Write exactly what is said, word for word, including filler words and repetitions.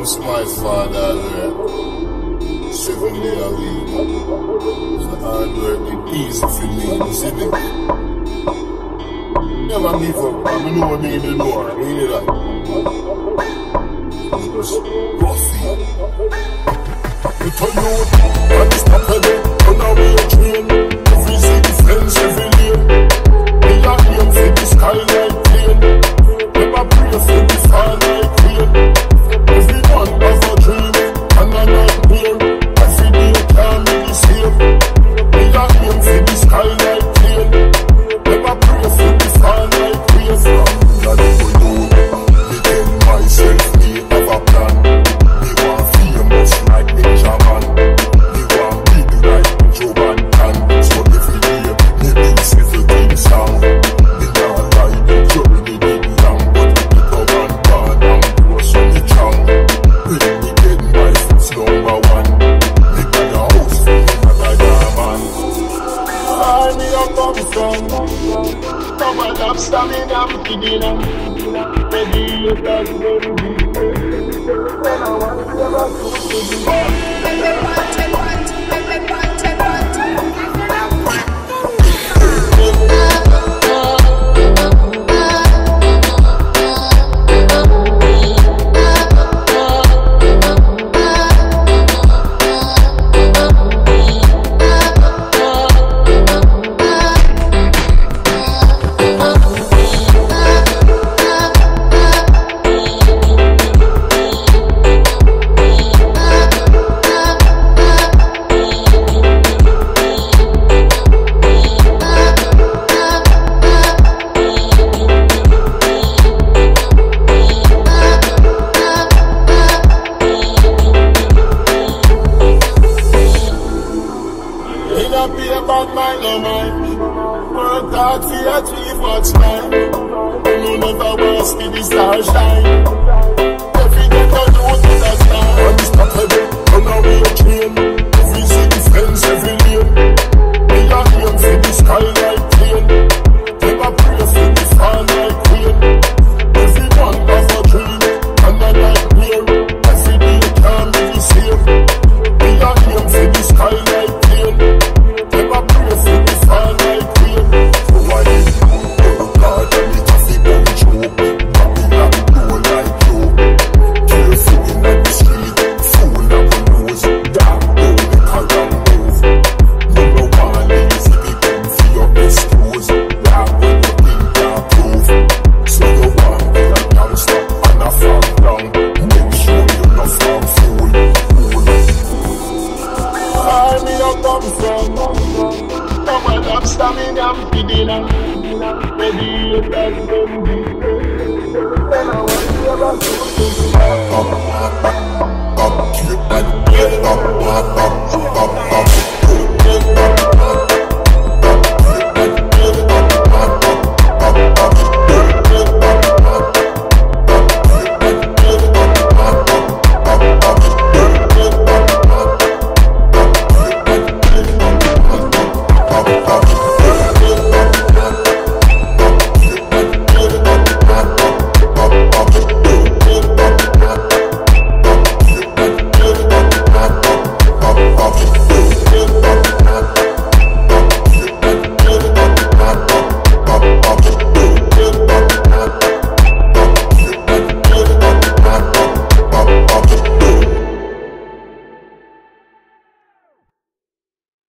It's my father there. Seven day a week. It's the hard work, it's easy for me, you see me? Never give up, I know what me to know, I really like. It's just roughy. You turn out, and stop a bit, turn away a train. Every city fence, every lane. Me a aim for the sky like plane. Never pray for the fall like rain. Everyone has a dream, and a nightmare. Every day can't be the same. Me a aim for the sky like plane. Never pray for the fall like rain. From that go down, me tell myself me have a plan. Me want famous like Benjamin. Me want big like Joe Van Tan. So every day me do everything sound. Me not lie, the journey did long, but me come and born and grow so me strong. When me get my foot's number one, me got a house for me like a man. I me a come from, come and have stamina, I'm kidding up. Maybe you can go to me. When I want to never go to the about my no mind. Work hard for your achieve what's mine. You never want to see the stars shine. Every day I do it as time. Unstoppable, run away a train. Every city fence, every lane. Me a aim for the sky like plane. Never pray for the fall like rain. Everyone has a dream, and a nightmare. Every day can't be the same. Me a aim for the sky like plane. Never pray for the fall like rain. So I did work hard and it has to come true. Nothing I do like you. Careful in the street, fool up the nose. Dark down the correct move. Number one is if you come for your excuse. Dark when you think you prove. So you want to be a gangster and a fall down. Make sure you're not from fool. Where me a come from? Come and have stamina, I'm feeding up. Maybe you can go me. Then I want to ever go to me. Up, up, up, up, up, up, up, up, up, up.